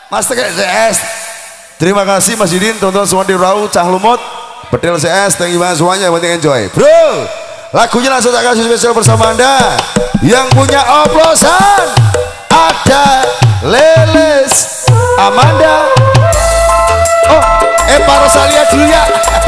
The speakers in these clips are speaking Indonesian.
Mas Teke CS. Terima kasih Mas Didin, teman-teman semua di Rau, Cah Lumut, Bedel CS, thank you banget semuanya, yang penting enjoy. Bro, lagunya langsung tak kasih spesial bersama Anda. Yang punya oplosan ada Leles, Amanda, oh, Pak Rosalia dulu ya.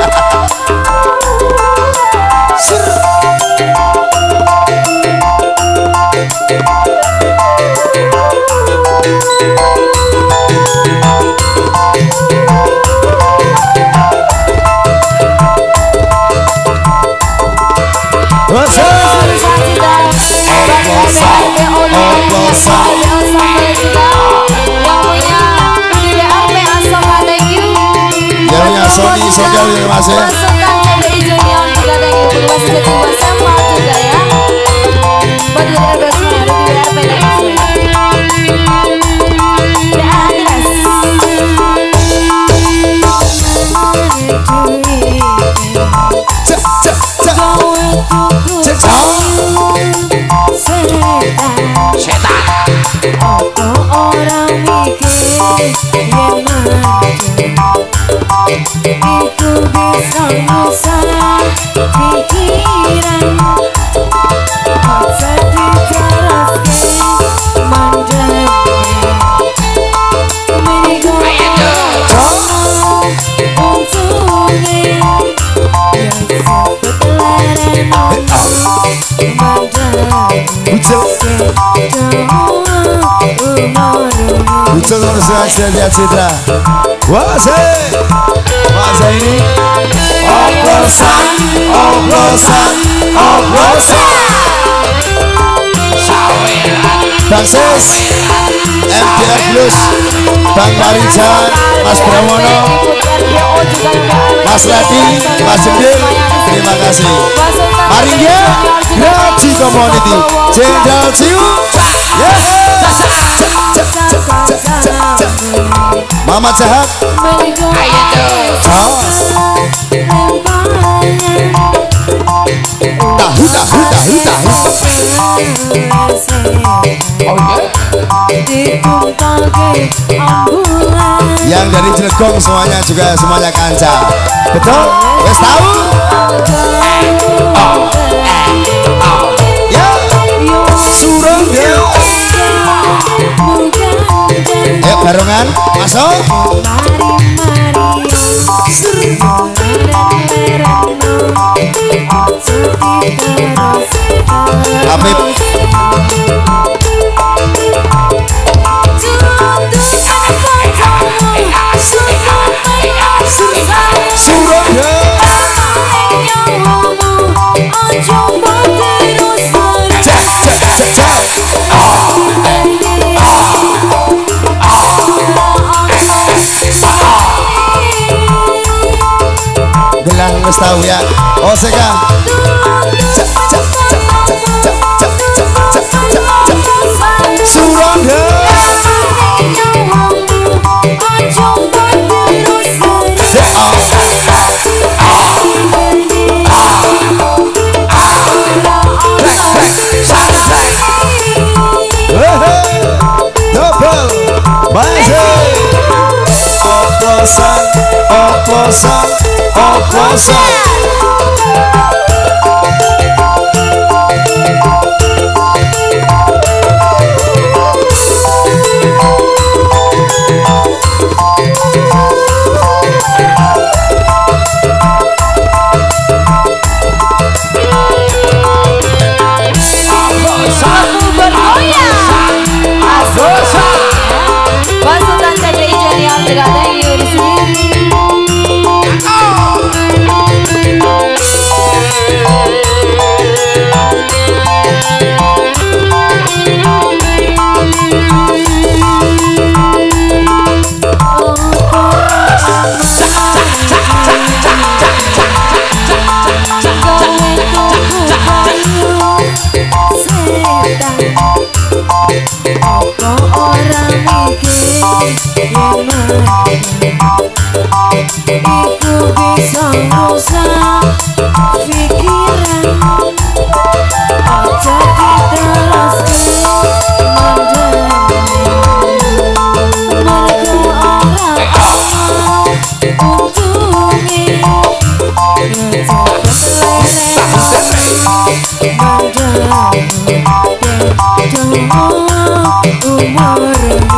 Sony Sogel terima kasih. Pasukan CBI Junior juga thank you. Buat sebuah sampel juga ya. Buat dari Ergasnya ada di WRP thank you. Orang mikir yang itu bisa rusak pikiran, jadi teraskan mandang menigo untungnya yang sebetulnya mandang Bucel harus Citra. Wah masa ini oplosan Bang Sis, MDF Blues, Bang Marijan, Mas Pramono, Mas Ladi, Mas Jendil, terima kasih. Maria Graji Community Jenderal Ciu, Mama Jahat, yang dari Cilegon semuanya juga semuanya kanca, betul? Wes tahu? Ya, surung ya. Ayo barengan masuk. Habib gelang wis tahu ya. Oh seka Suranda oplosan Pasukan CBI Junior juga thank you di sini. Itu bisa rusak pikiran, jadi teraskan mandang mereka umur